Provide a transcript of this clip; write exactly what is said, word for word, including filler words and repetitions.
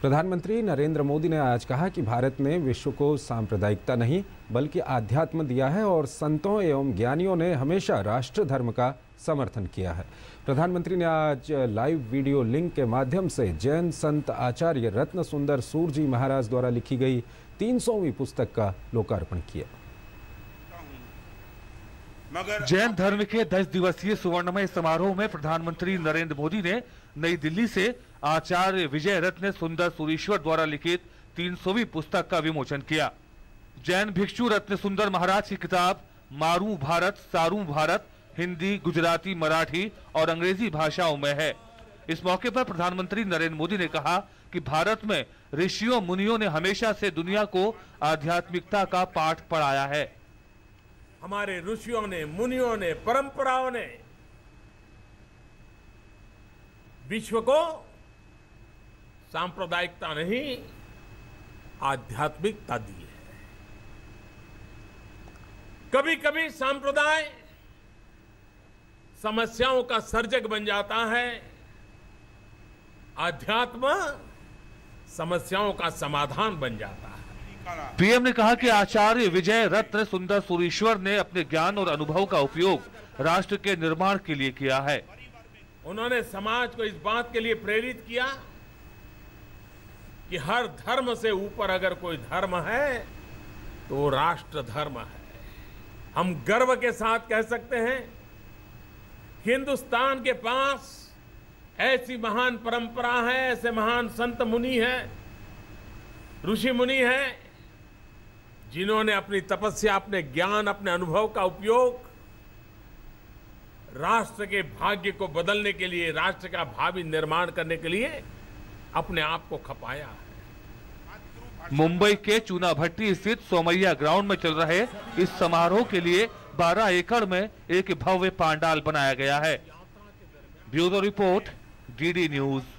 प्रधानमंत्री नरेंद्र मोदी ने आज कहा कि भारत ने विश्व को सांप्रदायिकता नहीं बल्कि आध्यात्म दिया है और संतों एवं ज्ञानियों ने हमेशा राष्ट्र धर्म का समर्थन किया है। प्रधानमंत्री ने आज लाइव वीडियो लिंक के माध्यम से जैन संत आचार्य रत्न सुंदर सूरजी महाराज द्वारा लिखी गई तीन सौवीं पुस्तक का लोकार्पण किया। जैन धर्म के दस दिवसीय सुवर्णमय समारोह में प्रधानमंत्री नरेंद्र मोदी ने नई दिल्ली से आचार्य विजय रत्न सुंदर सूरीश्वर द्वारा लिखित तीन सौवीं पुस्तक का विमोचन किया। जैन भिक्षु रत्न सुंदर महाराज की किताब मारू भारत सारू भारत हिंदी, गुजराती, मराठी और अंग्रेजी भाषाओं में है। इस मौके पर प्रधानमंत्री नरेंद्र मोदी ने कहा कि भारत में ऋषियों मुनियों ने हमेशा से दुनिया को आध्यात्मिकता का पाठ पढ़ाया है। हमारे ऋषियों ने, मुनियों ने, परंपराओं ने विश्व को सांप्रदायिकता नहीं आध्यात्मिकता दी है। कभी कभी सांप्रदाय समस्याओं का सर्जक बन जाता है, अध्यात्म समस्याओं का समाधान बन जाता है। पीएम ने कहा कि आचार्य विजय रत्न सुंदर सूरीश्वर ने अपने ज्ञान और अनुभव का उपयोग राष्ट्र के निर्माण के लिए किया है। उन्होंने समाज को इस बात के लिए प्रेरित किया कि हर धर्म से ऊपर अगर कोई धर्म है तो वो राष्ट्र धर्म है। हम गर्व के साथ कह सकते हैं हिंदुस्तान के पास ऐसी महान परंपरा है, ऐसे महान संत मुनि हैं, ऋषि मुनि हैं, जिन्होंने अपनी तपस्या, अपने ज्ञान, अपने अनुभव का उपयोग राष्ट्र के भाग्य को बदलने के लिए, राष्ट्र का भावी निर्माण करने के लिए अपने आप को खपाया है। मुंबई के चूनाभट्टी स्थित सोमैया ग्राउंड में चल रहे इस समारोह के लिए बारह एकड़ में एक भव्य पंडाल बनाया गया है। Bureau report, DD news.